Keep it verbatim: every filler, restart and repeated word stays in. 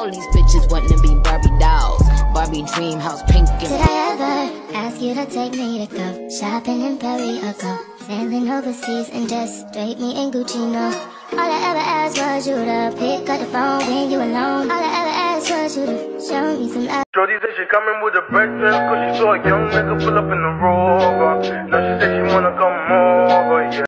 All these bitches wanting to be Barbie dolls, Barbie dream house, pink and did I ever ask you to take me to go shopping in Paris or go sailing overseas and just drape me in Gucci? No. All I ever asked was you to pick up the phone when you alone. All I ever asked was you to show me some love. Shorty said she coming with a breakfast, cause she saw a young nigga pull up in the Rover. Now she said she wanna come over, yeah.